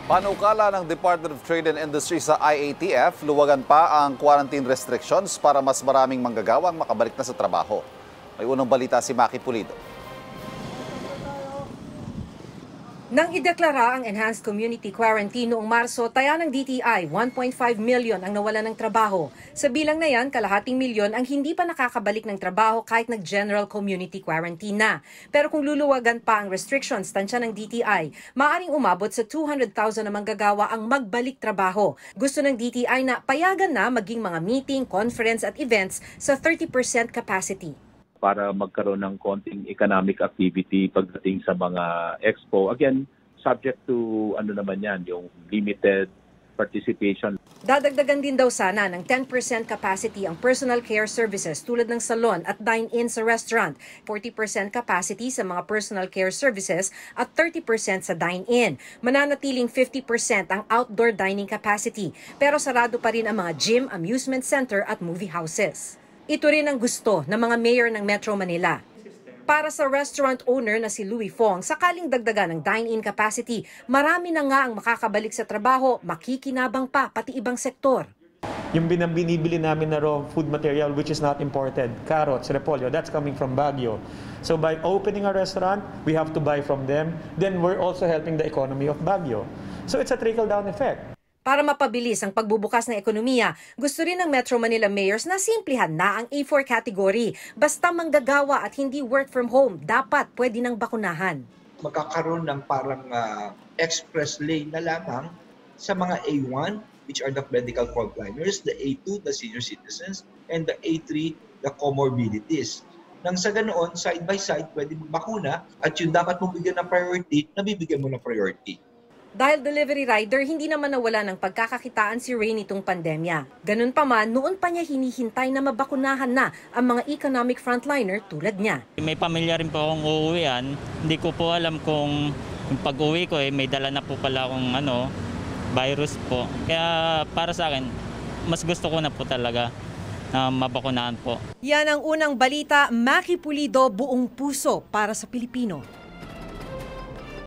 Panukala ng Department of Trade and Industry sa IATF, luwagan pa ang quarantine restrictions para mas maraming manggagawang makabalik na sa trabaho. May unang balita si Maki Pulido. Nang ideklara ang Enhanced Community Quarantine noong Marso, taya ng DTI, 1.5 million ang nawalan ng trabaho. Sa bilang na yan, 250,000 ang hindi pa nakakabalik ng trabaho kahit nag-general community quarantine na. Pero kung luluwagan pa ang restrictions, tansya ng DTI, maaaring umabot sa 200,000 na manggagawa ang magbalik trabaho. Gusto ng DTI na payagan na maging mga meeting, conference at events sa 30% capacity. Para magkaroon ng konting economic activity pagdating sa mga expo. Again, subject to naman yan, yung limited participation. Dadagdagan din daw sana ng 10% capacity ang personal care services tulad ng salon at dine-in sa restaurant, 40% capacity sa mga personal care services at 30% sa dine-in. Mananatiling 50% ang outdoor dining capacity, pero sarado pa rin ang mga gym, amusement center at movie houses. Ito rin ang gusto ng mga mayor ng Metro Manila. Para sa restaurant owner na si Louis Fong, sakaling dagdagan ng dine-in capacity, marami na nga ang makakabalik sa trabaho, makikinabang pa pati ibang sektor. Yung binibili namin na raw food material which is not imported, carrots, repolyo, that's coming from Baguio. So by opening a restaurant, we have to buy from them. Then we're also helping the economy of Baguio. So it's a trickle-down effect. Para mapabilis ang pagbubukas ng ekonomiya, gusto rin ng Metro Manila mayors na simplihan na ang A4 category. Basta manggagawa at hindi work from home, dapat pwede nang bakunahan. Magkakaroon ng parang express lane na lamang sa mga A1, which are the medical frontliners, the A2, the senior citizens, and the A3, the comorbidities. Nang sa ganoon, side by side, pwede magbakuna at yung dapat mong bigyan ng priority, nabibigyan mo ng priority. Dahil delivery rider, hindi naman nawala ng pagkakakitaan si Ray nitong pandemya. Ganun pa man, noon pa niya hinihintay na mabakunahan na ang mga economic frontliner tulad niya. May pamilya rin po akong uuwian. Hindi ko po alam kung yung pag-uwi ko may dala na po pala akong virus po. Kaya para sa akin, mas gusto ko na po talaga na mabakunahan po. Yan ang unang balita, Maki Pulido, buong puso para sa Pilipino.